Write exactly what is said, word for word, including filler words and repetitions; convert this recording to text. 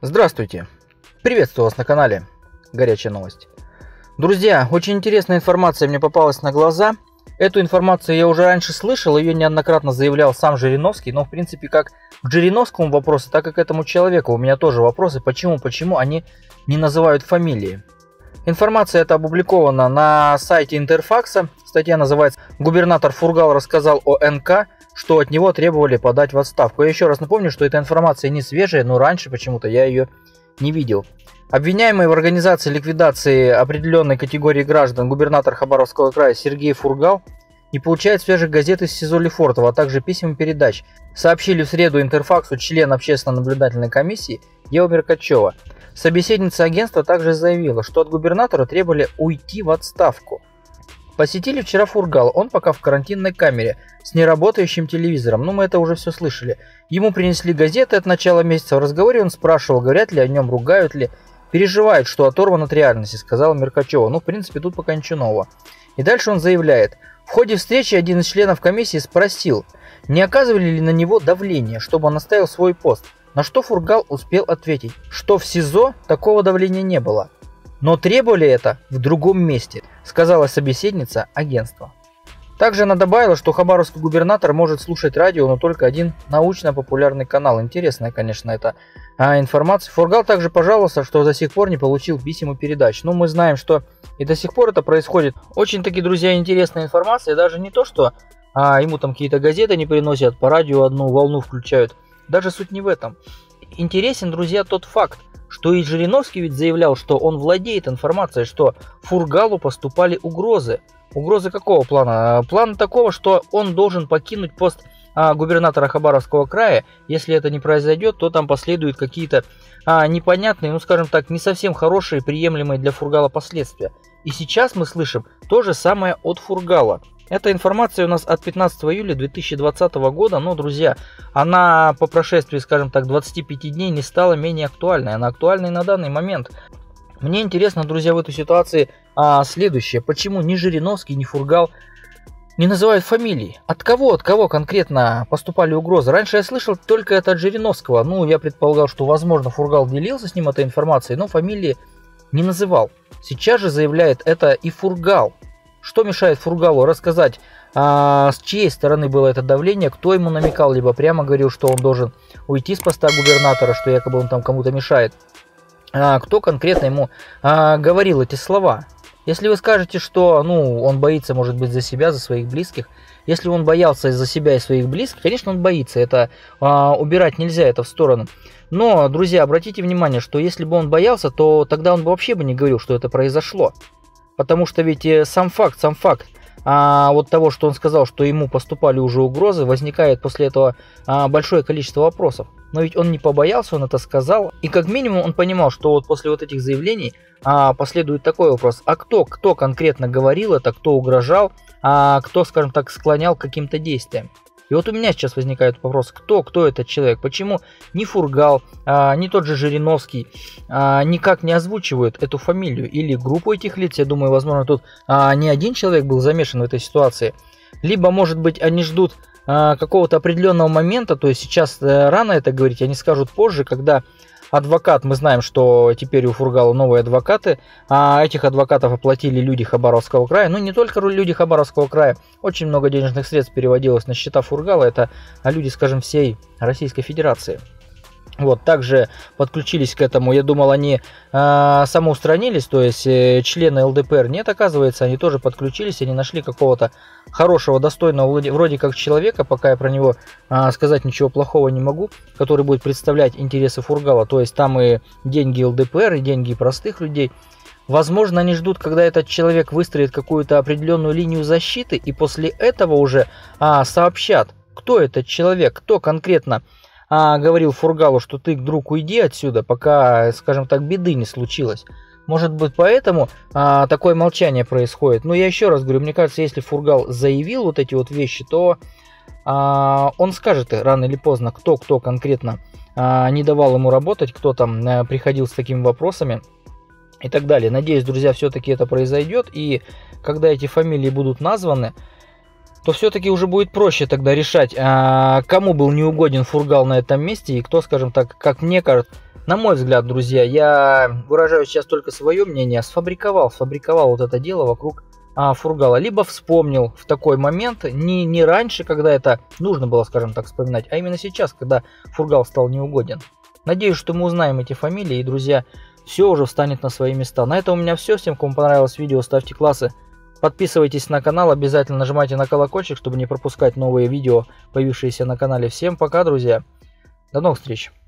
Здравствуйте! Приветствую вас на канале Горячая новость. Друзья, очень интересная информация мне попалась на глаза. Эту информацию я уже раньше слышал, ее неоднократно заявлял сам Жириновский, но в принципе как к Жириновскому вопросы, так и к этому человеку у меня тоже вопросы, почему, почему они не называют фамилии. Информация эта опубликована на сайте Интерфакса. Статья называется «Губернатор Фургал рассказал о эн ка, что от него требовали подать в отставку». Я еще раз напомню, что эта информация не свежая, но раньше почему-то я ее не видел. Обвиняемый в организации ликвидации определенной категории граждан губернатор Хабаровского края Сергей Фургал не получает свежих газет из СИЗО Лефортово, а также писем и передач, сообщили в среду Интерфаксу член общественно-наблюдательной комиссии Ева Меркачева. Собеседница агентства также заявила, что от губернатора требовали уйти в отставку. Посетили вчера Фургал, он пока в карантинной камере с неработающим телевизором, ну мы это уже все слышали. Ему принесли газеты от начала месяца, в разговоре он спрашивал, говорят ли о нем, ругают ли, переживает, что оторван от реальности, сказала Меркачева. Ну в принципе тут пока ничего нового. И дальше он заявляет, в ходе встречи один из членов комиссии спросил, не оказывали ли на него давление, чтобы он оставил свой пост. На что Фургал успел ответить, что в СИЗО такого давления не было. Но требовали это в другом месте, сказала собеседница агентства. Также она добавила, что хабаровский губернатор может слушать радио, но только один научно-популярный канал. Интересная, конечно, эта а, информация. Фургал также пожаловался, что до сих пор не получил писем и передач. Ну, мы знаем, что и до сих пор это происходит. Очень-таки, друзья, интересная информация. Даже не то, что а, ему там какие-то газеты не приносят, по радио одну волну включают. Даже суть не в этом. Интересен, друзья, тот факт, что и Жириновский ведь заявлял, что он владеет информацией, что Фургалу поступали угрозы. Угрозы какого плана? План такого, что он должен покинуть пост а, губернатора Хабаровского края. Если это не произойдет, то там последуют какие-то а, непонятные, ну скажем так, не совсем хорошие, приемлемые для Фургала последствия. И сейчас мы слышим то же самое от Фургала. Эта информация у нас от пятнадцатого июля две тысячи двадцатого года, но, друзья, она по прошествии, скажем так, двадцати пяти дней не стала менее актуальной. Она актуальна и на данный момент. Мне интересно, друзья, в этой ситуации а, следующее. Почему ни Жириновский, ни Фургал не называют фамилии? От кого, от кого конкретно поступали угрозы? Раньше я слышал только это от Жириновского. Ну, я предполагал, что, возможно, Фургал делился с ним этой информацией, но фамилии не называл. Сейчас же заявляет это и Фургал. Что мешает Фургалу рассказать, а, с чьей стороны было это давление, кто ему намекал, либо прямо говорил, что он должен уйти с поста губернатора, что якобы он там кому-то мешает. А, кто конкретно ему а, говорил эти слова? Если вы скажете, что ну, он боится, может быть, за себя, за своих близких, если он боялся из-за себя и своих близких, конечно, он боится, это а, убирать нельзя, это в сторону. Но, друзья, обратите внимание, что если бы он боялся, то тогда он бы вообще бы не говорил, что это произошло. Потому что ведь сам факт, сам факт а, вот того, что он сказал, что ему поступали уже угрозы, возникает после этого а, большое количество вопросов. Но ведь он не побоялся, он это сказал. И как минимум он понимал, что вот после вот этих заявлений а, последует такой вопрос. А кто, кто конкретно говорил это, кто угрожал, а кто, скажем так, склонял к каким-то действиям. И вот у меня сейчас возникает вопрос, кто, кто этот человек, почему ни Фургал, а, ни тот же Жириновский а, никак не озвучивают эту фамилию или группу этих лиц. Я думаю, возможно, тут а, не один человек был замешан в этой ситуации. Либо, может быть, они ждут а, какого-то определенного момента, то есть сейчас а, рано это говорить, они скажут позже, когда адвокат, мы знаем, что теперь у Фургала новые адвокаты, а этих адвокатов оплатили люди Хабаровского края, ну не только люди Хабаровского края, очень много денежных средств переводилось на счета Фургала, это люди, скажем, всей Российской Федерации. Вот, также подключились к этому, я думал, они э, самоустранились, то есть э, члены эл дэ пэ эр, нет, оказывается, они тоже подключились, они нашли какого-то хорошего, достойного, вроде, вроде как человека, пока я про него э, сказать ничего плохого не могу, который будет представлять интересы Фургала, то есть там и деньги эл дэ пэ эр, и деньги простых людей. Возможно, они ждут, когда этот человек выстроит какую-то определенную линию защиты, и после этого уже э, сообщат, кто этот человек, кто конкретно А, говорил Фургалу, что ты, друг, уйди отсюда, пока, скажем так, беды не случилось. Может быть, поэтому а, такое молчание происходит. Но я еще раз говорю, мне кажется, если Фургал заявил вот эти вот вещи, то а, он скажет рано или поздно, кто кто конкретно а, не давал ему работать, кто там а, приходил с такими вопросами и так далее. Надеюсь, друзья, все-таки это произойдет. И когда эти фамилии будут названы, то все-таки уже будет проще тогда решать, кому был неугоден Фургал на этом месте, и кто, скажем так, как мне кажется, на мой взгляд, друзья, я выражаю сейчас только свое мнение, сфабриковал, сфабриковал вот это дело вокруг а, Фургала. Либо вспомнил в такой момент, не, не раньше, когда это нужно было, скажем так, вспоминать, а именно сейчас, когда Фургал стал неугоден. Надеюсь, что мы узнаем эти фамилии, и, друзья, все уже встанет на свои места. На этом у меня все. Всем, кому понравилось видео, ставьте классы. Подписывайтесь на канал, обязательно нажимайте на колокольчик, чтобы не пропускать новые видео, появившиеся на канале. Всем пока, друзья. До новых встреч.